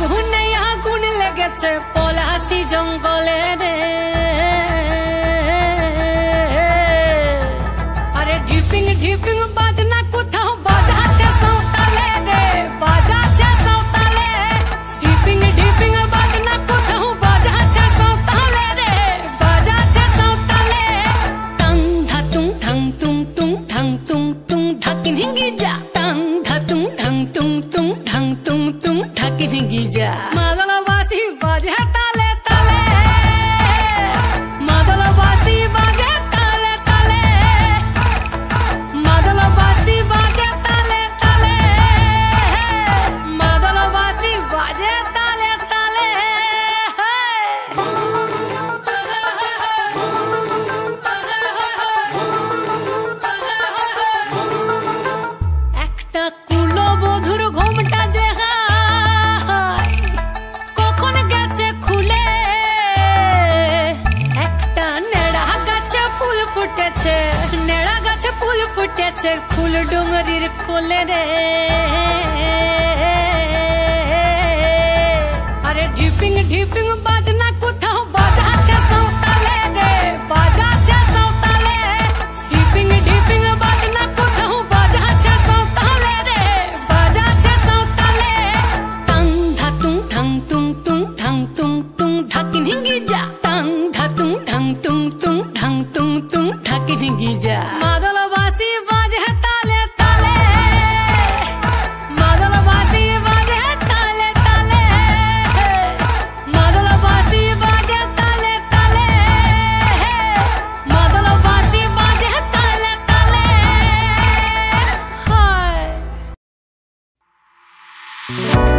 আগুনে আগুন লেগেছে পলাশি জঙ্গলে রে। আরে ঢিপিং ঢিপিং বাজনা কোথাও বাজাচ্ছে সাঁওতালে রে, বাজাচ্ছে সাঁওতালে। ঢিপিং ঢিপিং বাজনা কোথাও বাজাচ্ছে সাঁওতালে রে, বাজাচ্ছে সাঁওতালে। টাং ধাতুং ধাং তুং তুং ধাং তুং তুং ধাকিন হিঙ্গি যা। টাং ধাতুং ধাং তুং তুং ধাং তুং তুং ধাকিন হিঙ্গি যা। মাদলবাসী বাজে তালে তালে, মাদলবাসী বাজে তালে তালে, মাদলবাসী বাজে তালে তালে, মাদলবাসী বাজে তালে তালে। একটা কুলবধূর ঘোমটা যে হায় কখন গেছে খুলে, একটা নেড়া গাছে ফুল ফুটেছে, নেড়া গাছে ফুল ফুটেছে ফুল ডুঙরির কোলে রে। আরে ঢিপিং ঢিপিং বাজনা কোথাও বাজাচ্ছে সাঁওতালে রে, বাজাচ্ছে সাঁওতালে। ঢিপিং ঢিপিং বাজনা কোথাও বাজাচ্ছে সাঁওতালে রে, বাজাচ্ছে সাঁওতালে। টাং ধাতুং ধাং তুং তুং ধাং তুং তুং ধাকিন হিঙ্গি যা। টাং ধাতুং ধাং তুং তুং ধাং তুং তুং ধাকিন হিঙ্গি যা। মাদলবাসী বাজে তালে তালে, মাদলবাসী বাজে তালে তালে, মাদলবাসী বাজে তালে তালে, মাদলবাসী বাজে তালে তালে। হায়